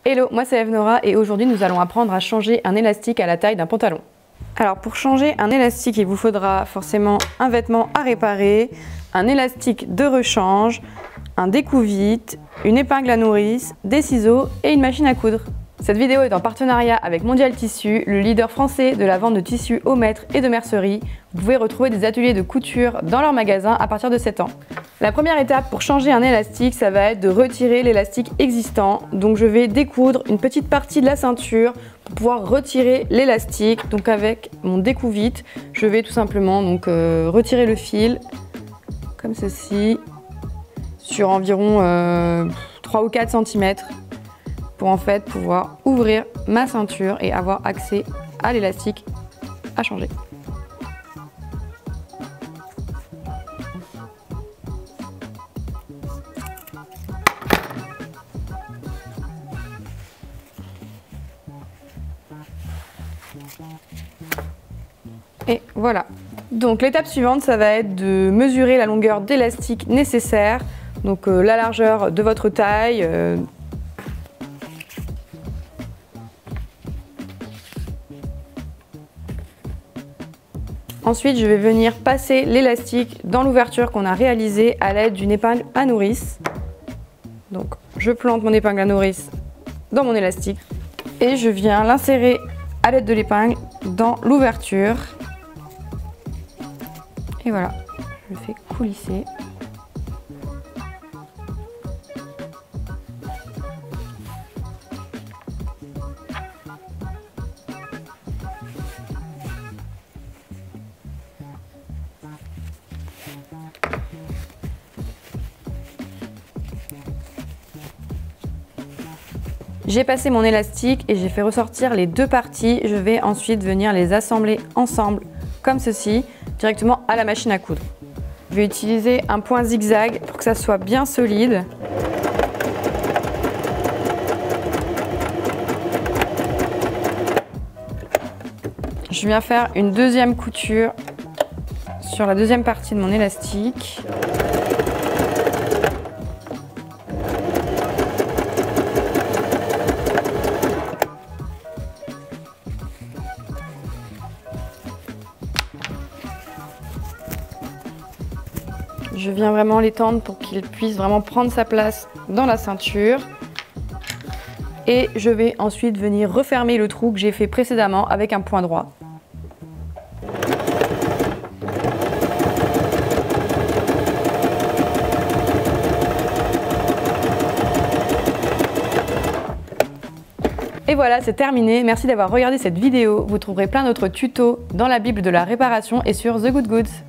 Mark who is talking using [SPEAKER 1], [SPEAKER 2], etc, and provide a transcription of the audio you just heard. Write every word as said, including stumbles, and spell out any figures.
[SPEAKER 1] Hello, moi c'est Evnora et aujourd'hui nous allons apprendre à changer un élastique à la taille d'un pantalon. Alors pour changer un élastique, il vous faudra forcément un vêtement à réparer, un élastique de rechange, un découvite, une épingle à nourrice, des ciseaux et une machine à coudre. Cette vidéo est en partenariat avec Mondial Tissu, le leader français de la vente de tissus au mètre et de mercerie. Vous pouvez retrouver des ateliers de couture dans leur magasin à partir de sept ans. La première étape pour changer un élastique, ça va être de retirer l'élastique existant. Donc je vais découdre une petite partie de la ceinture pour pouvoir retirer l'élastique. Donc avec mon découvite, je vais tout simplement donc, euh, retirer le fil comme ceci sur environ euh, trois ou quatre centimètres. Pour en fait pouvoir ouvrir ma ceinture et avoir accès à l'élastique à changer. Et voilà. Donc l'étape suivante, ça va être de mesurer la longueur d'élastique nécessaire, donc euh, la largeur de votre taille. Euh, Ensuite, je vais venir passer l'élastique dans l'ouverture qu'on a réalisée à l'aide d'une épingle à nourrice. Donc, je plante mon épingle à nourrice dans mon élastique et je viens l'insérer à l'aide de l'épingle dans l'ouverture. Et voilà, je le fais coulisser. J'ai passé mon élastique et j'ai fait ressortir les deux parties. Je vais ensuite venir les assembler ensemble comme ceci, directement à la machine à coudre. Je vais utiliser un point zigzag pour que ça soit bien solide. Je viens faire une deuxième couture sur la deuxième partie de mon élastique. Je viens vraiment l'étendre pour qu'il puisse vraiment prendre sa place dans la ceinture. Et je vais ensuite venir refermer le trou que j'ai fait précédemment avec un point droit. Et voilà, c'est terminé. Merci d'avoir regardé cette vidéo. Vous trouverez plein d'autres tutos dans la Bible de la réparation et sur The Good Goods.